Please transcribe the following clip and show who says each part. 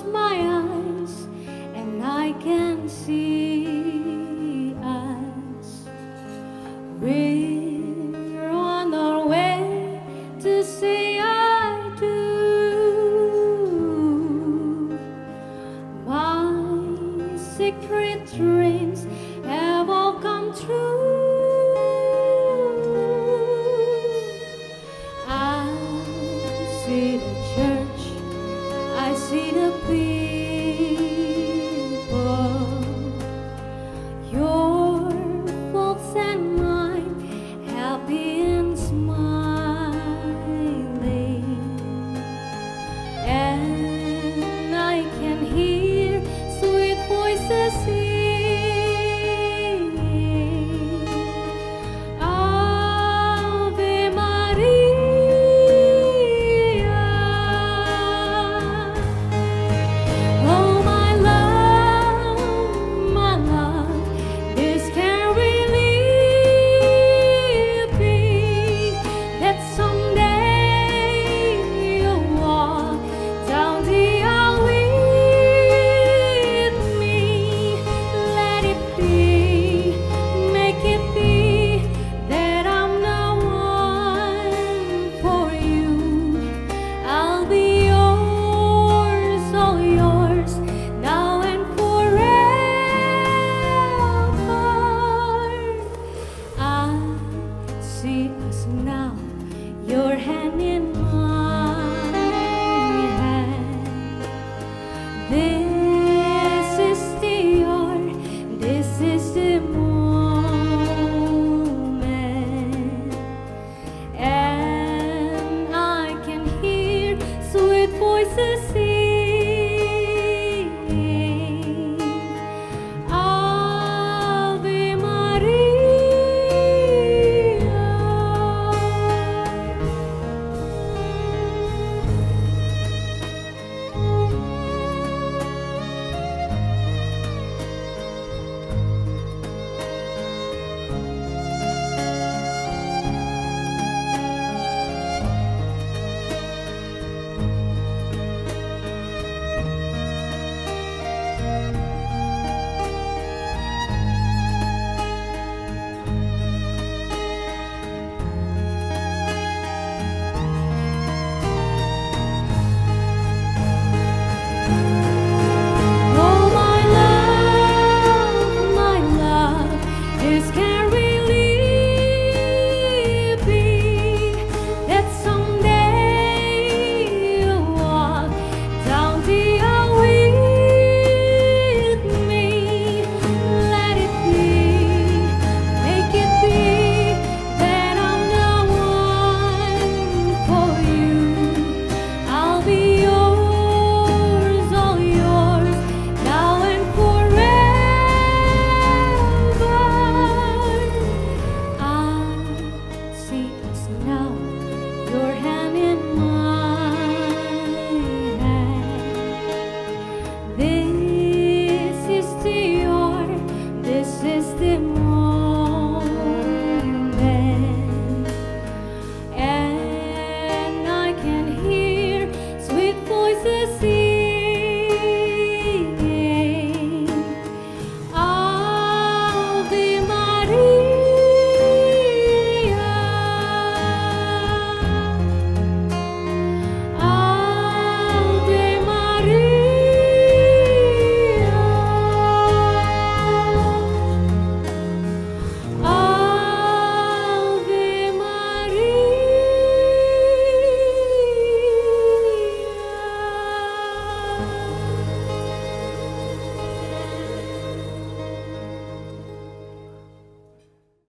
Speaker 1: close my eyes and I can see us. We're on our way to say I do. My secret dreams have all come true. I see the church, I see the people, your folks and mine, happy and smiling. And I can hear sweet voices singing, Ave Maria. Oh my love, this can really be that someday you'll walk down the aisle with me. Let it be, make it be that I'm the one for you. I'll be yours, all yours, now and forever. I see us now, your hand in my hand.